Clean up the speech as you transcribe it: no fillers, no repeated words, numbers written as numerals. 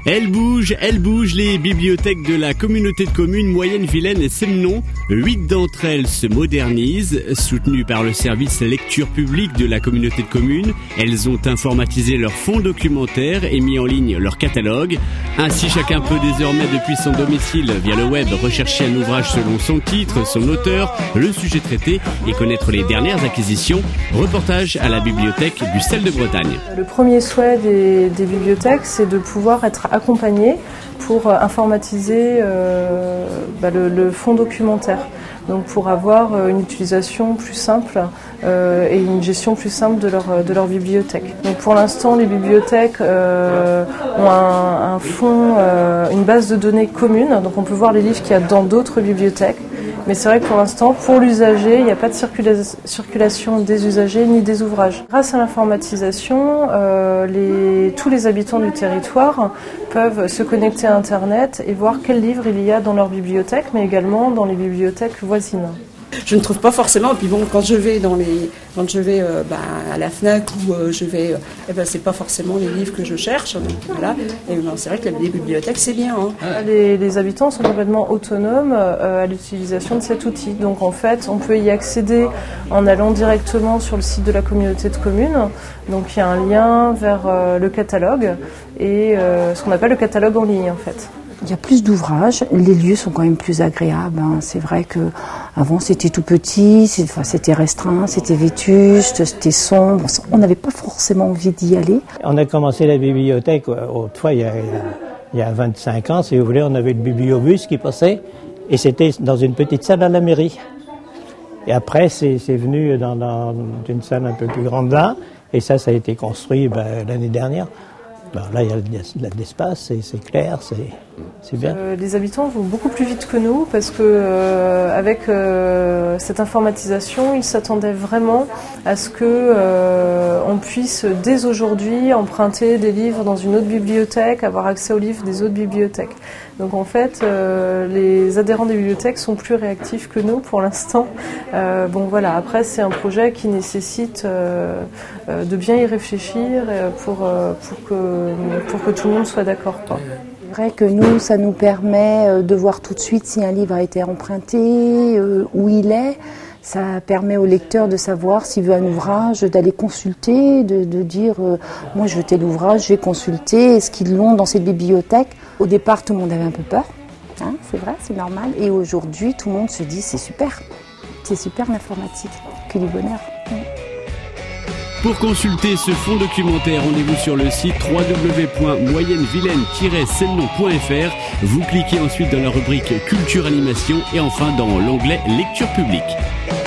Elles bougent, les bibliothèques de la communauté de communes Moyenne-Vilaine et Semnon. 8 d'entre elles se modernisent. Soutenues par le service lecture publique de la communauté de communes, elles ont informatisé leur fonds documentaire et mis en ligne leur catalogue. Ainsi, chacun peut désormais, depuis son domicile, via le web, rechercher un ouvrage selon son titre, son auteur, le sujet traité et connaître les dernières acquisitions. Reportage à la bibliothèque du Sel de Bretagne. Le premier souhait des bibliothèques, c'est de pouvoir être accompagnés pour informatiser le fonds documentaire. Donc pour avoir une utilisation plus simple et une gestion plus simple de leur bibliothèque. Donc pour l'instant, les bibliothèques ont un fonds, une base de données commune. Donc on peut voir les livres qu'il y a dans d'autres bibliothèques. Mais c'est vrai que pour l'instant, pour l'usager, il n'y a pas de circulation des usagers ni des ouvrages. Grâce à l'informatisation, tous les habitants du territoire peuvent se connecter à Internet et voir quels livres il y a dans leur bibliothèque, mais également dans les bibliothèques voisines. Je ne trouve pas forcément, puis bon, quand je vais à la Fnac ou c'est pas forcément les livres que je cherche, donc, voilà. Et c'est vrai que les bibliothèques c'est bien. Les habitants sont complètement autonomes à l'utilisation de cet outil. Donc en fait, on peut y accéder en allant directement sur le site de la communauté de communes. Donc il y a un lien vers le catalogue et ce qu'on appelle le catalogue en ligne en fait. Il y a plus d'ouvrages, les lieux sont quand même plus agréables. C'est vrai que avant c'était tout petit, c'était restreint, c'était vétuste, c'était sombre. On n'avait pas forcément envie d'y aller. On a commencé la bibliothèque autrefois, il y a 25 ans, si vous voulez, on avait le bibliobus qui passait et c'était dans une petite salle à la mairie. Et après c'est venu dans une salle un peu plus grande là et ça a été construit l'année dernière. Là, il y a de l'espace, c'est clair, c'est bien. Les habitants vont beaucoup plus vite que nous parce que avec cette informatisation, ils s'attendaient vraiment à ce que on puisse dès aujourd'hui emprunter des livres dans une autre bibliothèque, avoir accès aux livres des autres bibliothèques. Donc en fait, les adhérents des bibliothèques sont plus réactifs que nous pour l'instant. Après c'est un projet qui nécessite de bien y réfléchir pour que tout le monde soit d'accord. C'est vrai que nous, ça nous permet de voir tout de suite si un livre a été emprunté, où il est. Ça permet au lecteur de savoir s'il veut un ouvrage, d'aller consulter, de dire moi je veux tel ouvrage, je vais consulter, est-ce qu'ils l'ont dans cette bibliothèque. Au départ, tout le monde avait un peu peur, c'est vrai, c'est normal. Et aujourd'hui, tout le monde se dit c'est super l'informatique, que du bonheur. Pour consulter ce fonds documentaire, rendez-vous sur le site www.moyennevilaine-semnon.fr. Vous cliquez ensuite dans la rubrique Culture Animation et enfin dans l'onglet Lecture publique.